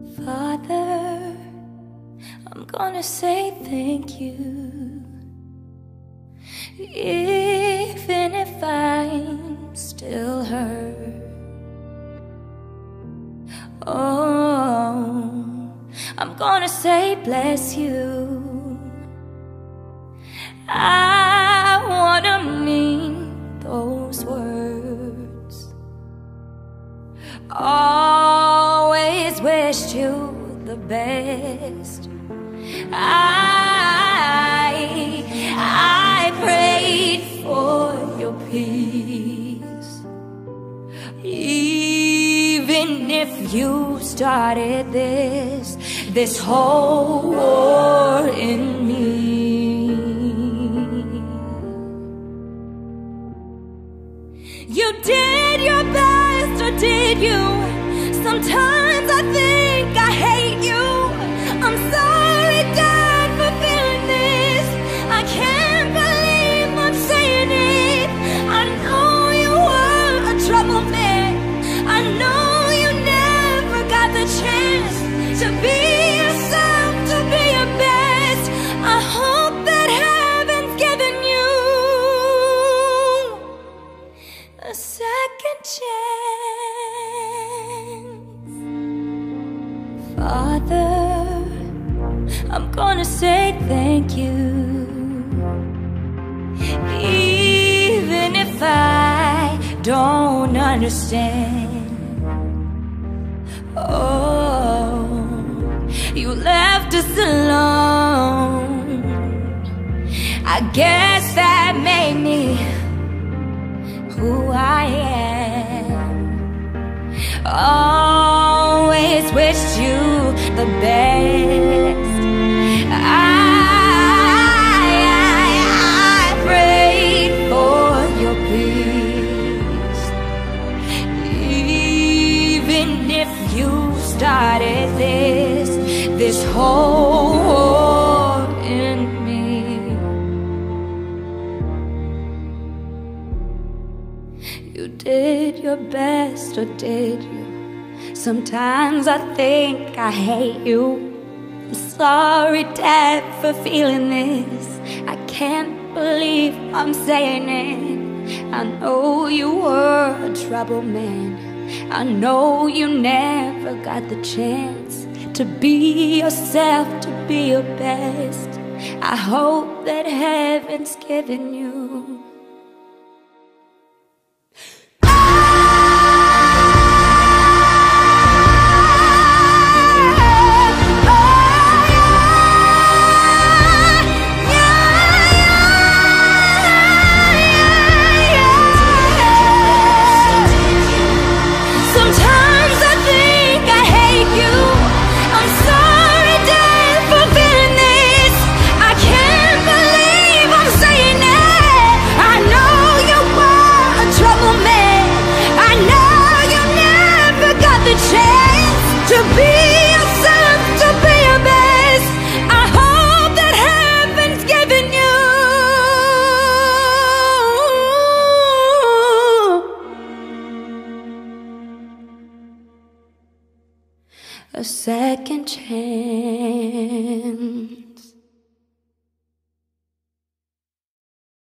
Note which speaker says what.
Speaker 1: Father, I'm gonna say thank you, even if I'm still hurt. Oh, I'm gonna say bless you. I wanna mean those words. Always wished you the best. I prayed for your peace, even if you started this whole war in me. You did your best, or did you? Sometimes I think I hate you. I'm sorry, Dad, for feeling this. I can't believe I'm saying it. I know you were a trouble man. I know you never got the chance to be yourself, to be your best. I hope that heaven's given you a second chance. Father, I'm gonna say thank you, even if I don't understand. Oh, you left us alone. I guess that made me who I am. Always wished you the best. I prayed for your peace, even if you started this whole war in me. You did your best, or did you? Sometimes I think I hate you. I'm sorry, Dad, for feeling this. I can't believe I'm saying it. I know you were a trouble man. I know you never got the chance to be yourself, to be your best. I hope that heaven's given you a second chance.